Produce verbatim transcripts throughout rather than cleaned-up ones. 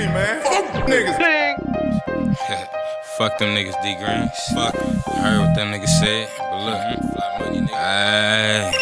Green, man. Fuck niggas. Fuck them niggas, D Greens. Fuck them. Heard what them niggas said, but look, fly money, nigga. Ayy.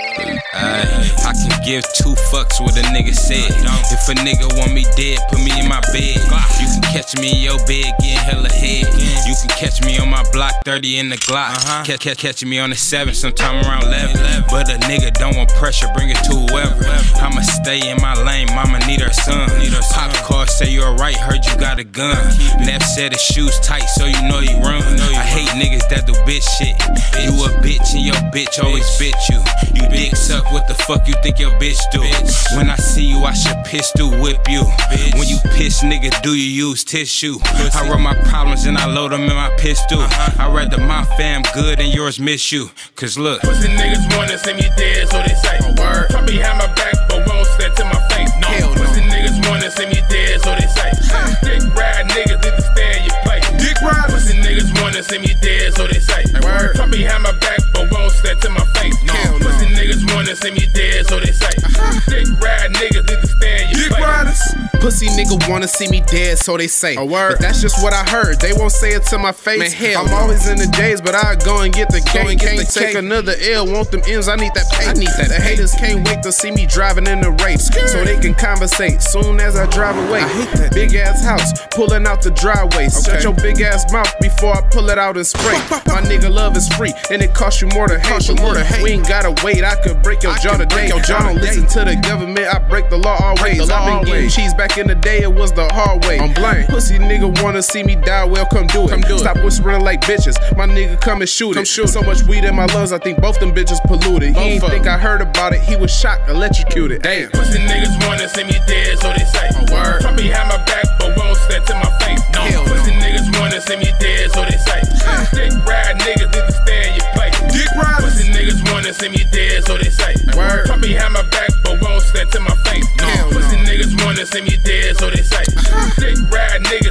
Ayy. I can give two fucks what a nigga said. If a nigga want me dead, put me in my bed. You can catch me in your bed getting hella head. You can catch me on my block thirty in the Glock. Uh-huh. Catch, catch, catch me on the seven sometime around eleven. But a nigga don't want pressure, bring it to whoever. I'ma stay in my lane, mama need her son. Pop car say you alright, heard you got a gun. Left set of shoes tight so you know you run. I hate niggas that do bitch shit. You a bitch and your bitch always bitch you. You dick suck, what the fuck you think your bitch do? When I see you, I should pistol whip you. When you piss, nigga, do you use tissue? I run my problems and I load them in my pistol. I rather my fam good and yours miss you. Cause look, pussy niggas wanna see me dead, so they say. Word. Try behind my back, but won't step to my face. No. Hell no. Pussy niggas wanna see me dead, so they say. Dick ride niggas need to stay in your place. Dick ride. Pussy niggas wanna see me dead, so they say. Word. Try behind my back, but won't step to my face. No. Hell no. Pussy niggas wanna see me dead, so they say. Dick ride niggas need to stay in your Dick place. Riders. Pussy nigga wanna see me dead, so they say. A word. But that's just what I heard. They won't say it to my face. Man, hell, I'm no. always in the J's, but I go and get the cake. Can't get the take cake. Another L, want them M's, I need that pay. I need that. The pay. Haters can't wait to see me driving in the race, so they can conversate soon as I drive away. I hate that. Big ass house, pulling out the driveway. Okay. Shut your big ass mouth before I pull it out and spray. My nigga love is free, and it costs you more to hate. You more to hate. We ain't gotta wait, I could break your I jaw today. Your jaw I don't listen to the government, I break the law always. The law I've been getting cheese back in the day, it was the hard way. I'm blind. Pussy nigga wanna see me die, well come do it. Come do Stop it. whispering like bitches, my nigga come and shoot come it. Shoot so much weed in my lungs, I think both them bitches polluted. Both he ain't think I heard about it, he was shocked, electrocuted. Damn. Pussy niggas wanna see me dead, so they say. A word. Try behind my back, but won't step to my face. No. Hell Pussy no. niggas wanna see me dead, so they say. Dick ride niggas need to stay in your place. Dick ride. Pussy niggas wanna see me dead, so they say. A word. Try behind my back, but won't step to my face. No. Hell Pussy no. niggas wanna see me dead, so they say. Dick ride niggas